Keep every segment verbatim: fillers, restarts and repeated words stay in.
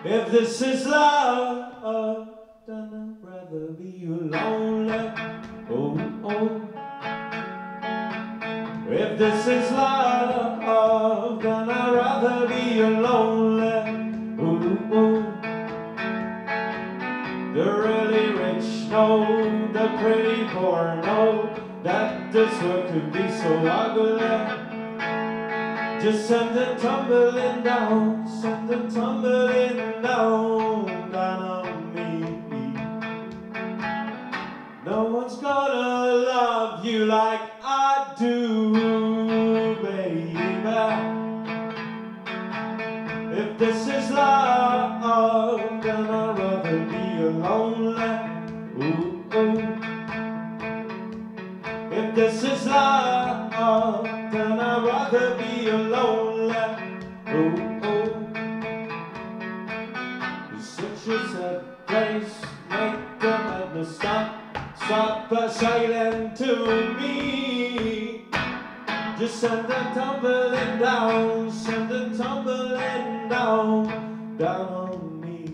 If this is love, then I'd rather be lonely. Oh, oh. If this is love, then I'd rather be lonely. Oh, oh. The really rich know, the pretty poor know that this world could be so ugly. Just send it tumbling down, send it tumbling down, down on me. No one's gonna love you like I do, baby. If this is love, then I'd rather be lonely. Ooh, ooh. If this is love, then I'd rather be lonely. Ooh, ooh. It's such a sad place, make the madness stop. Stop a sailing to me. Just send it tumbling down, send it tumbling down, down on me.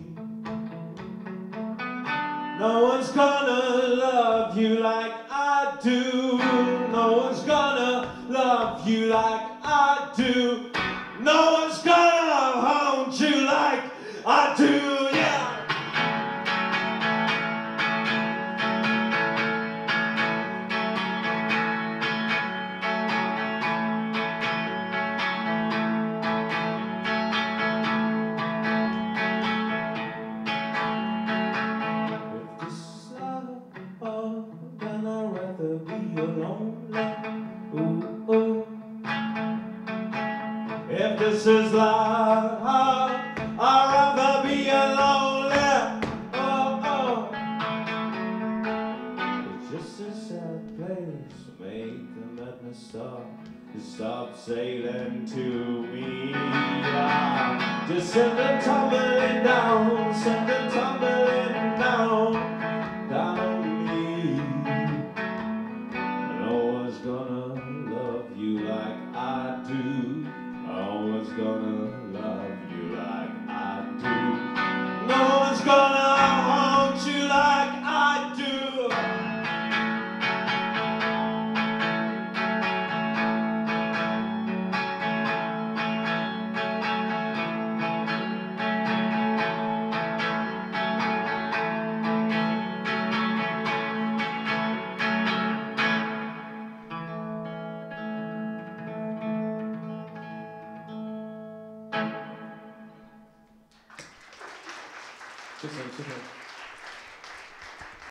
No one's gonna love you like I do. No one's gonna love you like I do. No one's gonna haunt you like I do, yeah. Ooh, ooh. If this is love, I'd rather be lonely. Oh, oh. It's just a sad place to make the madness stop. Stop sailing to me. Yeah. Just send it tumbling down, send it tumbling down, down on me. No one's gonna love you like I do. No one's gonna love you like I do. No one's gonna haunt you like I do. Super, super.